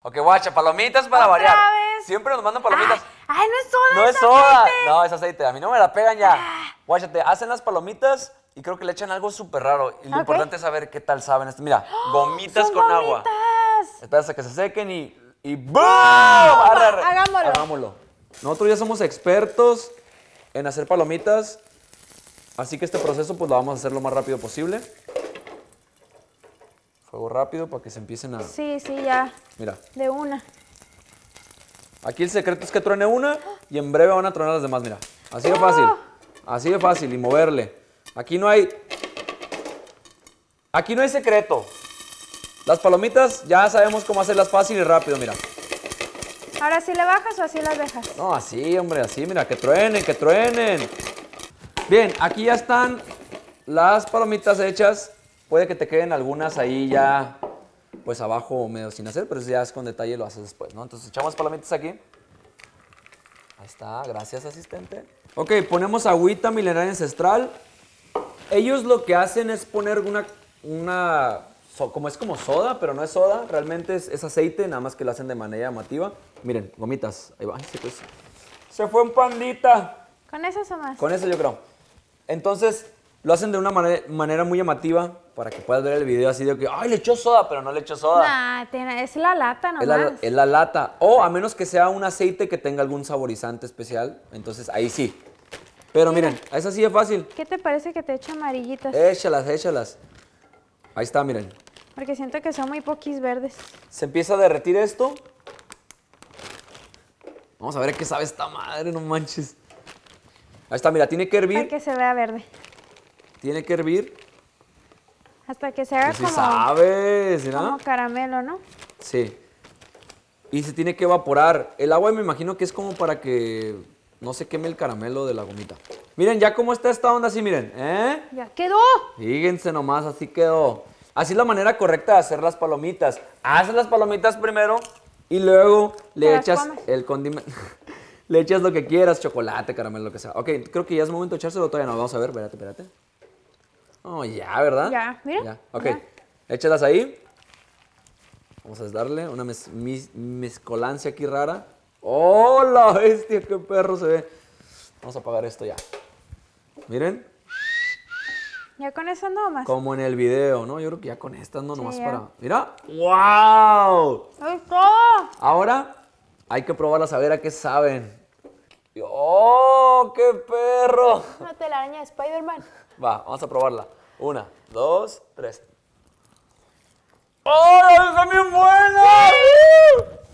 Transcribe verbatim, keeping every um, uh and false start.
Ok, guacha, palomitas para ¿Otra variar. vez? Siempre nos mandan palomitas. Ay, ay, no es soda. No es es soda. aceite. No, es aceite. A mí no me la pegan ya. Guacha, te hacen las palomitas y creo que le echan algo súper raro. Y lo Ok. importante es saber qué tal saben esto. Mira, gomitas Son con agua. gomitas. Espera hasta que se sequen y... y ¡boom! Arre, arre. Hagámoslo. Hagámoslo. Nosotros ya somos expertos en hacer palomitas. Así que este proceso pues lo vamos a hacer lo más rápido posible. Fuego rápido para que se empiecen a... Sí, sí, ya. Mira, De una. aquí el secreto es que truene una y en breve van a tronar las demás, mira. Así de fácil, así de fácil y moverle. Aquí no hay... Aquí no hay secreto. Las palomitas ya sabemos cómo hacerlas fácil y rápido, mira. Ahora sí le bajas o así las dejas. No, así, hombre, así, mira, que truenen, que truenen. Bien, aquí ya están las palomitas hechas. Puede que te queden algunas ahí ya, pues abajo medio sin hacer, pero eso ya es con detalle, lo haces después, ¿no? Entonces echamos palomitas aquí. Ahí está, gracias, asistente. Ok, ponemos agüita milenaria ancestral. Ellos lo que hacen es poner una, una so, como es como soda, pero no es soda, realmente es, es aceite, nada más que lo hacen de manera llamativa. Miren, gomitas, ahí va, ay, se, pues, se fue un pandita. ¿Con esas o más? Con eso yo creo. Entonces, lo hacen de una manera, manera muy llamativa para que puedas ver el video así de que, ay, le echó soda, pero no le echó soda. Nah, tiene- es la lata nomás. Es la, es la lata. O a menos que sea un aceite que tenga algún saborizante especial, entonces ahí sí. Pero miren, es así de fácil. ¿Qué te parece que te eche amarillitas? Échalas, échalas. Ahí está, miren. Porque siento que son muy poquis verdes. Se empieza a derretir esto. Vamos a ver qué sabe esta madre, no manches. Ahí está, mira, tiene que Para hervir. que se vea verde. Tiene que hervir. Hasta que se haga Pues sí como, sabes, ¿no? como caramelo, ¿no? Sí. Y se tiene que evaporar. El agua me imagino que es como para que no se queme el caramelo de la gomita. Miren, ya cómo está esta onda así, miren. ¿Eh? ¡Ya quedó! Fíjense nomás, así quedó. Así es la manera correcta de hacer las palomitas. Haces las palomitas primero y luego le Te las echas comes. el condimento. Le echas lo que quieras, chocolate, caramelo, lo que sea. Ok, creo que ya es momento de echárselo todavía. No, vamos a ver, espérate, espérate. Oh, ya, ¿verdad? Ya, mira. Ya, ok. Ya. Échalas ahí. Vamos a darle una mez- mis- mezcolancia aquí rara. ¡Oh, la bestia! ¡Qué perro se ve! Vamos a apagar esto ya. Miren, Ya con eso no más. como en el video, ¿no? Yo creo que ya con estas, no, Sí, nomás ya. para... ¡Mira! ¡Wow! ¡Ahí está! Ahora hay que probarlas a ver a qué saben. ¡Oh, qué perro! Una telaraña de Spider-Man. Va, vamos a probarla. Una, dos, tres. ¡Oh, están bien buenas!